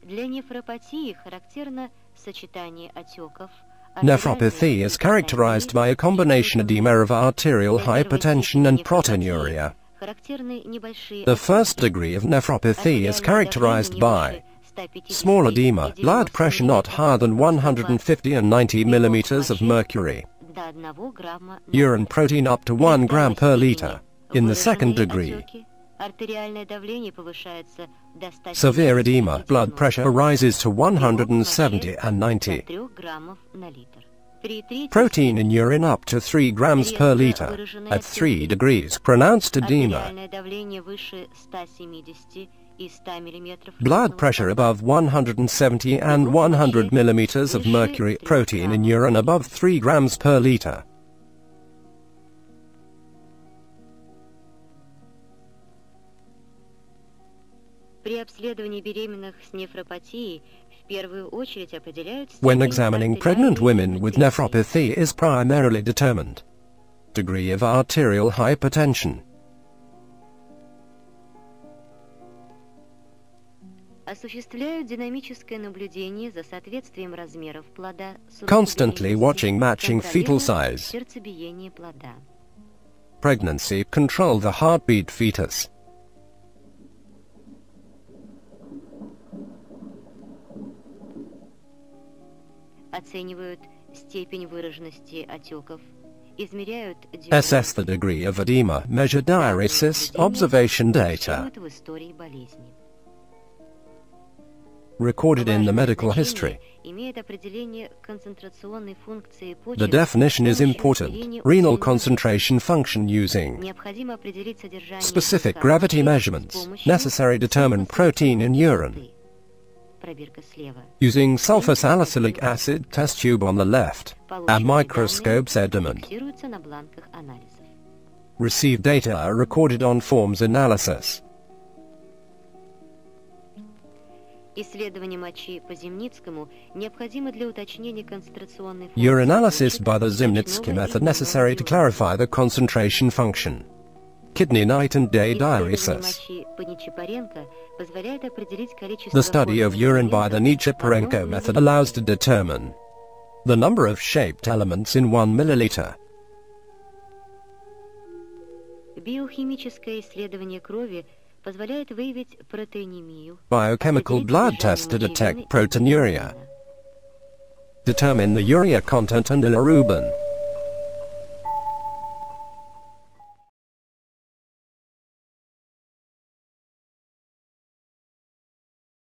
Для нефропатии характерно сочетание отеков. Nephropathy is characterized by a combination edema of arterial hypertension and proteinuria. The first degree of nephropathy is characterized by small edema, blood pressure not higher than 150 and 90 millimeters of mercury, urine protein up to 1 gram per liter. In the second degree, severe edema, blood pressure rises to 170 and 90. Protein in urine up to 3 grams per liter. At 3 degrees, pronounced edema. Blood pressure above 170 and 100 millimeters of mercury. Protein in urine above 3 grams per liter. When examining pregnant women with nephropathy is primarily determined degree of arterial hypertension. Constantly watching matching fetal size. Pregnancy control the heartbeat fetus. Assess the degree of edema, measure diuresis, observation data recorded in the medical history. The definition is important. Renal concentration function using specific gravity measurements, necessary to determine protein in urine. Using sulfur salicylic acid test tube on the left, a microscope sediment. Receive data recorded on forms analysis. Urinalysis by the Zimnitsky method necessary to clarify the concentration function. Kidney night and day diuresis. The study of urine by the Nichiparenko method allows to determine the number of shaped elements in 1 milliliter. Biochemical blood test to detect proteinuria. Determine the urea content and bilirubin.